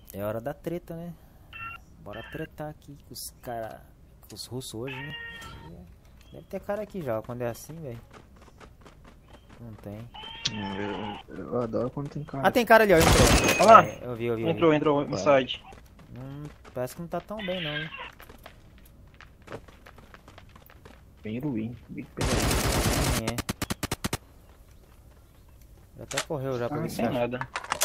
É hora da treta, né? Bora tretar aqui com os caras. Com os russos hoje, né? Deve ter cara aqui já, quando é assim, velho. Não tem. Eu adoro quando tem Ah, cara. tem cara ali, ó. Entrou. Olha lá. É, eu vi. Entrou inside. Parece que não tá tão bem, não, hein? Bem ruim. Bem pegado. É. Já até correu já pra Não ver se tem acha. nada.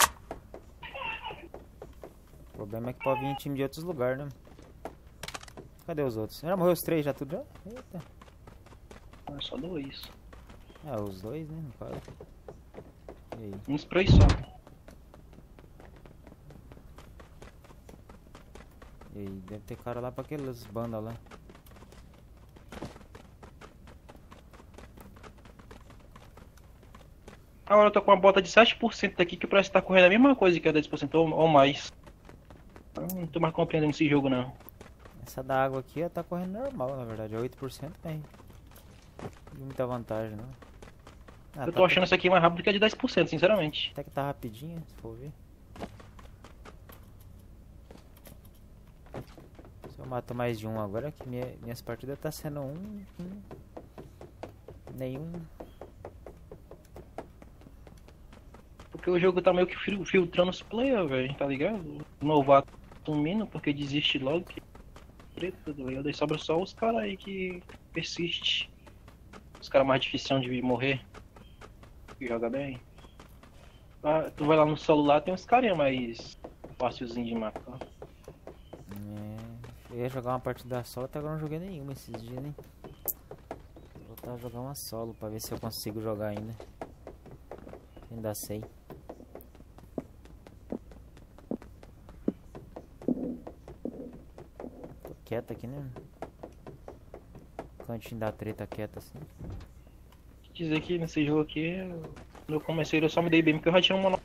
O problema é que pode vir time de outros lugares, né? Cadê os outros? Já morreu os três já tudo já? Eita. É só dois. Ah, os dois, né? No caso. E aí? Um spray só. E aí? Deve ter cara lá pra aquelas bandas lá. Agora eu tô com uma bota de 7% aqui que parece que tá correndo a mesma coisa que a 10% ou mais. Eu não tô mais compreendendo esse jogo não. Essa da água aqui ó, tá correndo normal, na verdade. É 8% bem. Não tem muita vantagem, não. Ah, Eu tá tô achando essa aqui mais rápido que a de 10%, sinceramente. até que tá rapidinho, se for ver. Se eu mato mais de um agora, que minhas partidas tá sendo nenhum. Porque o jogo tá meio que filtrando os players, velho, tá ligado? O novato sumindo porque desiste logo. Que treta, tá ligado? Aí sobra só os caras aí que persiste. Os caras mais difíceis de morrer. Que joga bem. Ah, tu vai lá no celular, tem uns carinha mais fácilzinho de matar. Eu ia jogar uma partida solo, até agora não joguei nenhuma esses dias, né? Vou voltar a jogar uma solo pra ver se eu consigo jogar ainda. Ainda sei. Tô quieto aqui, né? Cantinho da treta quieto assim. Dizer que nesse jogo aqui, quando eu comecei eu só me dei bem porque eu já tinha uma.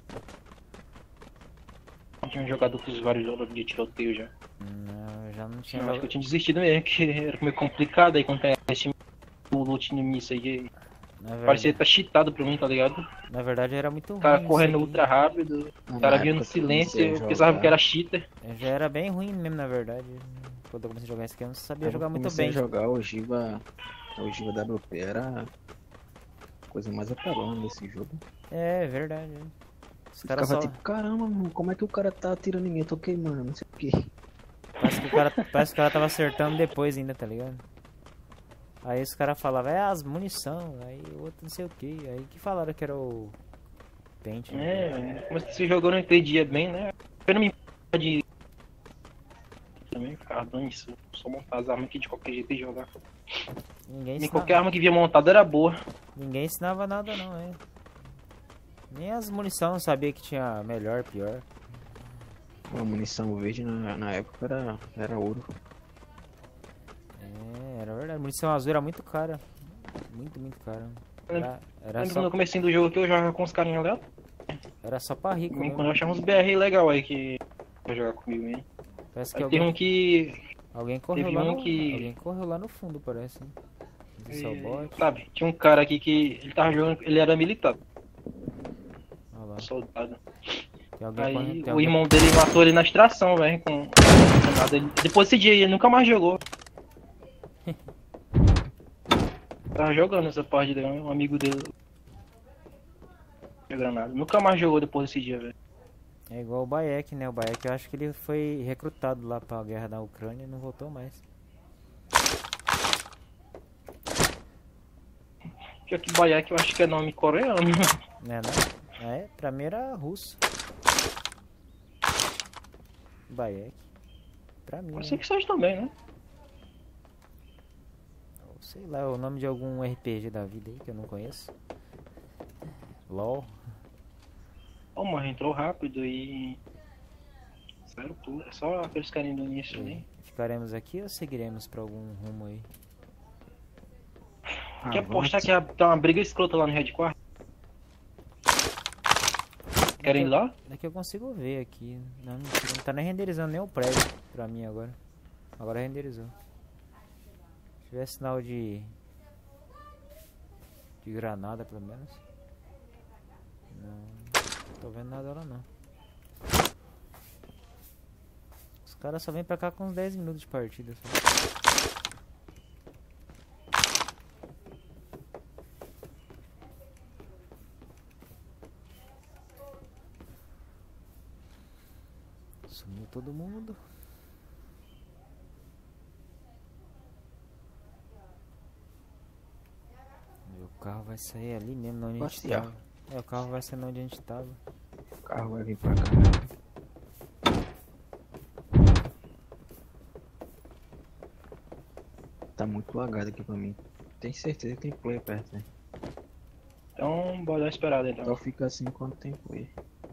Eu tinha jogado com os vários jogos de tiroteio já. Não, eu já não tinha Eu acho que jogado. eu tinha desistido mesmo, que era meio complicado aí quando esse loot no início aí. Parecia estar cheatado pra mim, tá ligado? Na verdade era muito O cara ruim. correndo isso aqui. ultra rápido, o cara vinha no silêncio, eu pensava que era cheater. Eu já era bem ruim mesmo, na verdade. Quando eu comecei a jogar esse aqui, eu não sabia jogar muito comecei bem. a jogar o Giva WP era a coisa mais apelona desse jogo. É verdade. Os Ficava caras só. tipo, caramba, mano, como é que o cara tá atirando em mim? Eu tô queimando, não sei o que. Parece que o cara tava acertando depois ainda, tá ligado? Aí os caras falavam, é as munição, aí o outro não sei o que. Aí que falaram que era o pente. É, mas esse jogo eu não entendia bem, né? Eu não me importa de. Também ficava dando isso, só montar as armas aqui de qualquer jeito e jogar. E qualquer arma que vinha montada era boa. Ninguém ensinava nada não, é. Nem as munição eu sabia que tinha melhor, pior. A munição verde na época era ouro. É, era verdade. A munição azul era muito cara. Muito cara. Era Lembro só, no comecinho do jogo aqui eu jogava com os carinhas lá. era só pra rico Quando eu mesmo. achava uns BR legal aí que pra jogar comigo mesmo. Parece que Aí tem um que. alguém correu teve lá um no, que- alguém correu lá no fundo, parece. Hein? Esse é o bot. Sabe, tinha um cara aqui que ele tava jogando, ele era militar, Olha lá. soldado. Tem alguém Aí correndo. Tem o alguém... irmão dele matou ele na extração, velho, com nada. Depois desse dia ele nunca mais jogou. Tava jogando essa parte dele, um amigo dele. Jogando nada. Nunca mais jogou depois desse dia, velho. É igual o Bayek, né? O Bayek eu acho que ele foi recrutado lá pra guerra da Ucrânia e não voltou mais. Pior que Bayek eu acho que é nome coreano. Né, não? É, pra mim era russo. Bayek. Pra mim. Pode Né? ser que seja também, né? Ou sei lá, o nome de algum RPG da vida aí que eu não conheço. LOL. Ó, mano, entrou rápido e. Zero tudo. É só aqueles carinhos do início ali. Ficaremos aqui ou seguiremos pra algum rumo aí? Quer apostar que tá uma briga escrota lá no Red Quarter? Querem ir lá? Daqui eu consigo ver aqui. Não tá nem renderizando nem o prédio pra mim agora. Agora renderizou. Se tiver sinal de granada pelo menos. Não tô vendo nada lá não. caras só vêm pra cá com uns 10 minutos de partida. Só. Sumiu todo mundo. E o carro vai sair ali mesmo, onde a gente Passear. tava. É, o carro vai sair onde a gente tava. O carro vai vir pra cá. Tá muito lagado aqui pra mim. Tem certeza que tem player perto, né? Então, bora dar uma esperada Só então. fica assim quando tem player.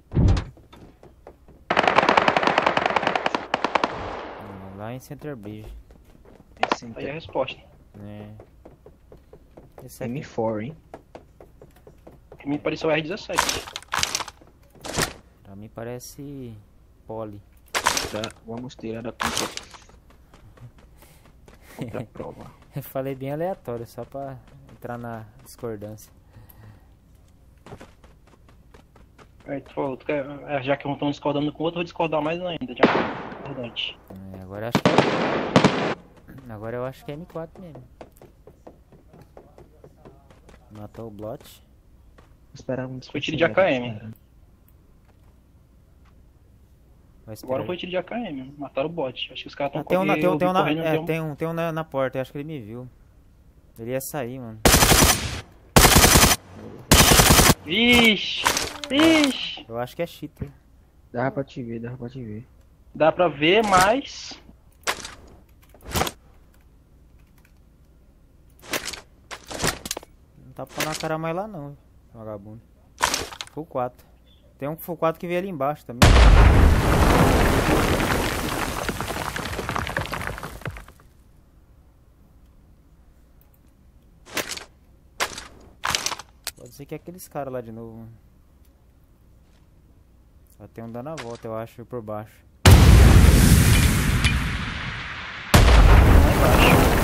Lá em Center Bridge. Esse Aí é a resposta. É. Esse aqui. M4, hein? Pra mim pareceu R17. Pra mim parece Poli. Tá, vamos tirar a conta. Outra prova. Eu falei bem aleatório, só pra entrar na discordância. Aí tu falou, já que um estão discordando com o outro, eu vou discordar mais ainda, já. Verdade. É, agora eu acho que. Agora eu acho que é M4 mesmo. Matou o Blot. Esperar um Foi tiro de AKM. Vai esperar. Agora foi tiro de AKM, mataram o bot. Acho que os caras estão Tem um na porta, eu acho que ele me viu. Ele ia sair, mano. Vixe! Vixe! Eu acho que é cheater. Dá pra te ver, dá pra te ver. Dá pra ver, mas. Não tá pra na cara mais lá não, vagabundo. Full 4. Tem um Full 4 que veio ali embaixo também. Pode ser que é aqueles caras lá de novo, mano. Só tem um dando a volta, eu acho, por baixo. Lá embaixo.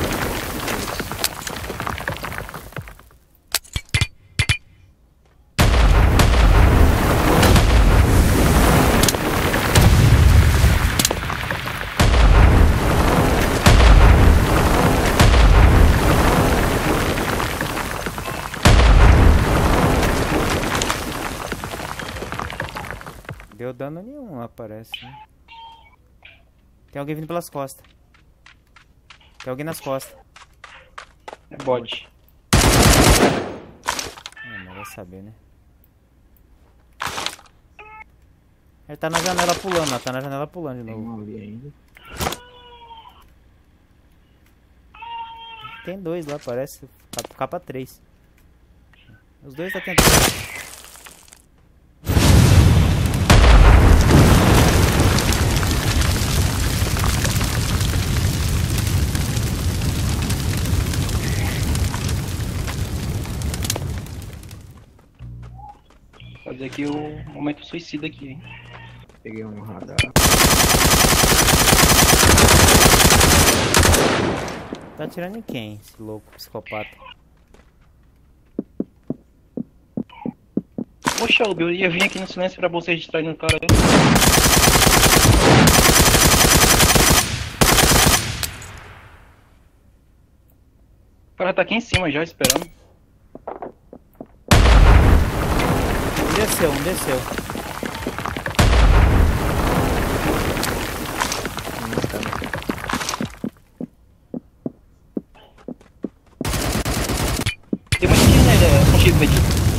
Deu dano nenhum, aparece. Né? Tem alguém vindo pelas costas. Tem alguém nas costas. É bot. Não vai saber, né? Ele tá na janela pulando, ó. Tá na janela pulando de Tem novo. um ali ainda. Tem dois lá, parece. Capa 3. Os dois tá tentando. Fazer aqui o momento suicida aqui, hein? Peguei um radar. Tá atirando em quem, esse louco psicopata? Poxa, eu ia vir aqui no silêncio pra você distrair no cara. O cara tá aqui em cima já, esperando. Desceu, um desceu. Tem muito tiro nele, contigo, Vedi.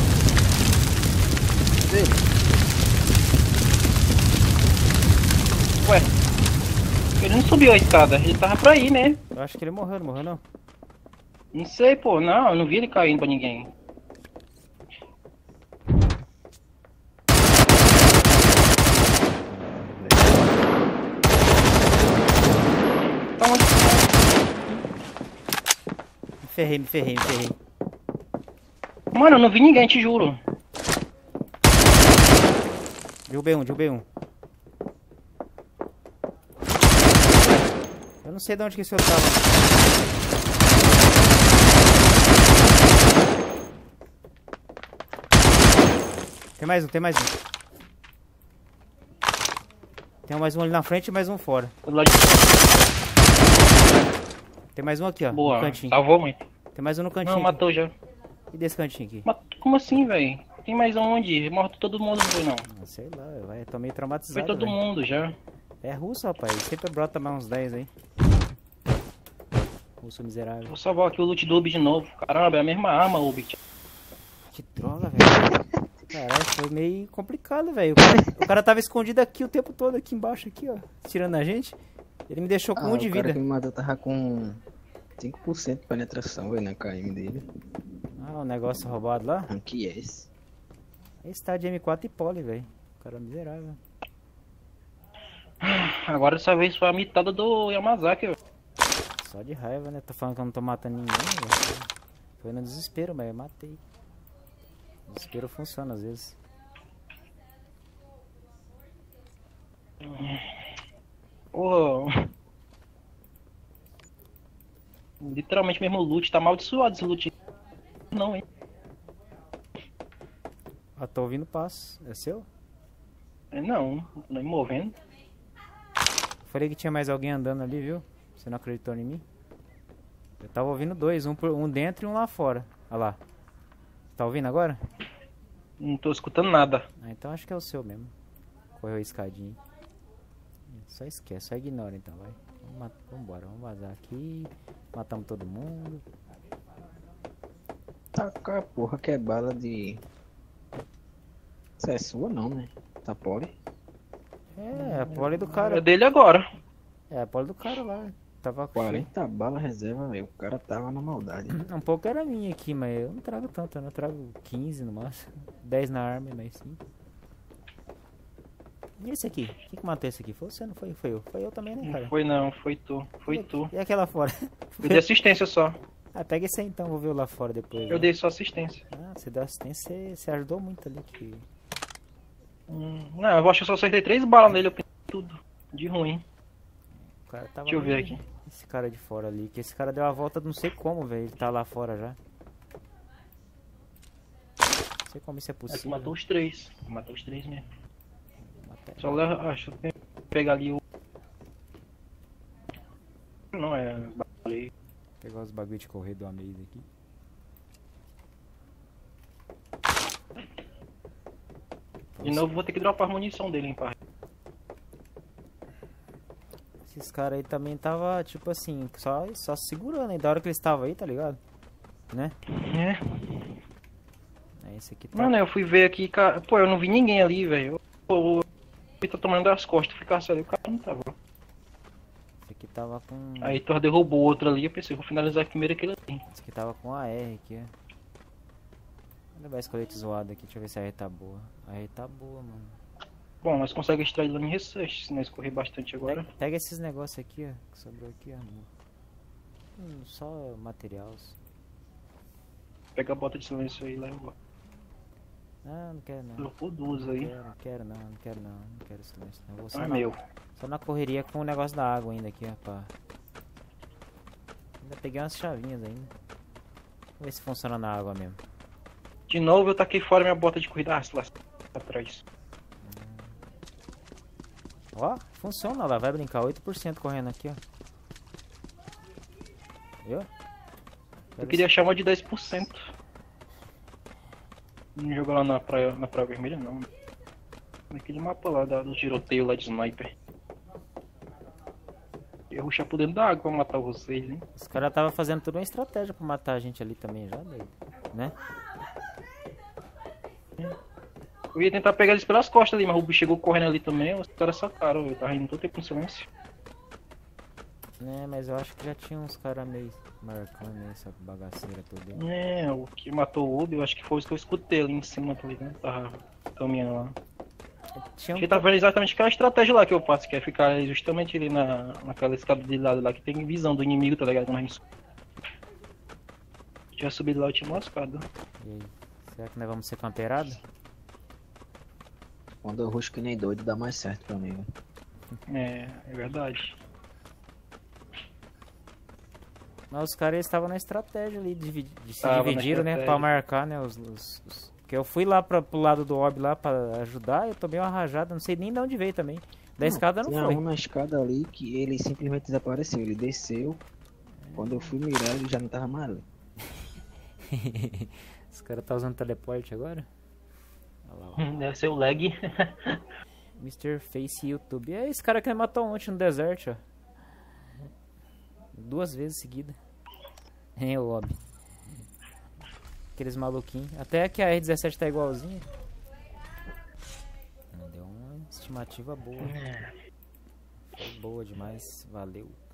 Ué, ele não subiu a escada, ele tava pra ir, né? Eu acho que ele morreu, não morreu não? Não sei, pô, não, eu não vi ele caindo pra ninguém. Tá onde? Me ferrei. Mano, eu não vi ninguém, te juro. Derrubei um. Eu não sei de onde que esse outro tava. Tem mais um. Tem mais um ali na frente e mais um fora. Do lado de... Tem mais um aqui, ó. Boa, No cantinho. salvou muito. Tem mais um no cantinho. Não, matou já. E desse cantinho aqui? Como assim, velho? Tem mais onde? Morto todo mundo, não foi não. Ah, sei lá, eu tô meio traumatizado. Foi todo velho. mundo já. É russo, rapaz. Sempre brota mais uns 10 aí. Russo miserável. Vou salvar aqui o loot do Ubi de novo. Caramba, é a mesma arma, Ubi. Que droga, velho. Caralho, foi meio complicado, velho. O cara tava escondido aqui o tempo todo, aqui embaixo, aqui, ó. Tirando a gente. Ele me deixou com 1 de O cara vida. que me matou tava com 5% de penetração, velho, na KM dele. Ah, o negócio roubado lá. Rank S. Esse tá de M4 e pole, velho. O cara é miserável. Agora dessa vez foi a mitada do Yamazaki, velho. Só de raiva, né? Tô falando que eu não tô matando ninguém, velho. Foi no desespero, mas eu matei. O desespero funciona às vezes. Porra. Literalmente mesmo o loot, tá amaldiçoado esse loot. Não, hein? Ah, tô ouvindo passo. É seu? Não, não me movendo. Falei que tinha mais alguém andando ali, viu? Você não acreditou em mim? Eu tava ouvindo dois, um dentro e um lá fora. Olha lá. Tá ouvindo agora? Não tô escutando nada. Ah, então acho que é o seu mesmo. Correu a escadinha. Só esquece, só ignora então, vai. Vambora, vamos vazar aqui. Matamos todo mundo. Taca a porra que é bala de... Isso é sua não, né? Tá pole? É, a pole do É cara. dele agora. É, a pole do cara lá. Tava com cheio. 40 bala reserva, velho. O cara tava na maldade. Um pouco era minha aqui, mas eu não trago tanto, eu trago 15 no máximo. 10 na arma, mas sim. E esse aqui? Quem que matou esse aqui? Foi você, não foi? Foi eu. Foi eu também, né, cara? Não foi não, foi tu. Foi tu. E aquela fora? Eu dei assistência só. Ah, pega esse aí então, vou ver o lá fora depois. Eu né? dei só assistência. Ah, você deu assistência, você ajudou muito ali. Que... Não, eu acho que eu só acertei 3 balas nele, eu pensei tudo. De ruim. O cara tava Deixa eu ver ali, aqui. esse cara de fora ali, que esse cara deu a volta não sei como, velho. Ele tá lá fora já. Não sei como isso é É, tu possível. matou os 3. Matou os 3 mesmo. Matar- Só leva. Acho que tem que pegar ali o. Não é. Falei. Pegar os bagulho de correr do Amaze aqui. De novo vou ter que dropar a munição dele, hein, pai. Esses caras aí também tava, tipo assim, só segurando aí. Da hora que eles estavam aí, tá ligado? Né? É. Aí esse aqui tá. Mano, eu fui ver aqui, cara. Pô, eu não vi ninguém ali, velho. Ele tá tomando das costas, ficasse ali, o cara não tava. Esse aqui tava com. Aí tu derrubou outro ali, eu pensei, vou finalizar primeiro aquele ali. Esse aqui tava com AR aqui, ó. Vou levar esse colete zoado aqui, deixa eu ver se a AR tá boa. A AR tá boa, mano. Bom, nós conseguimos extrair lá em research, se nós correr bastante agora. Pega esses negócios aqui, ó, que sobrou aqui, ó. Só materiais. Pega a bota de silêncio aí e leva. Ah, não quero não. Colocou 2 aí. Não quero não, não quero não, não quero silêncio não. Vou Não é meu. só na correria com o negócio da água ainda aqui, ó, pá. Ainda peguei umas chavinhas ainda. Vamos ver se funciona na água mesmo. De novo eu taquei fora minha bota de corrida. Ah, se lasca atrás. Ó, funciona lá, vai brincar, 8% correndo aqui, ó. Viu? Eu queria chamar de 10%. Não jogou lá na praia vermelha não. Naquele mapa lá do tiroteio lá de sniper. Eu ia rushar por dentro da água pra matar vocês, hein? Os caras tava fazendo toda uma estratégia pra matar a gente ali também já, doido, né? Eu ia tentar pegar eles pelas costas ali, mas o bicho chegou correndo ali também, os caras sacaram, eu tava indo todo tempo em silêncio. É, mas eu acho que já tinha uns caras meio marcando né, essa bagaceira toda. É, o que matou o Ubi, eu acho que foi os que eu escutei ali em cima, tá ligado? Tava caminhando lá. Tinha Ele tá vendo exatamente aquela estratégia lá que eu faço, que é ficar justamente ali naquela escada de lado lá, que tem visão do inimigo, tá ligado? Quando a gente... Se tivesse subido lá, eu tinha lascado. E aí, será que nós vamos ser camperados? Quando eu rusho que nem doido, dá mais certo pra mim, velho. É verdade. Mas os caras estavam na estratégia ali, se Tava na dividiram, né, estratégia. pra marcar, né, porque eu fui lá pro lado do Ob lá pra ajudar, eu tomei uma rajada, não sei nem de onde veio também. Da escada não Tinha foi. um na escada ali que ele simplesmente desapareceu. Ele desceu. Quando eu fui mirar, ele já não tava mais ali. Os caras tá usando teleporte agora? Olha lá, ó. Deve ser o lag. Mr. Face YouTube. É esse cara que me matou ontem no deserto, ó. 2 vezes seguida. É o lobby. Aqueles maluquinhos. Até que a R17 tá igualzinha. Deu uma estimativa boa. Boa demais. Valeu.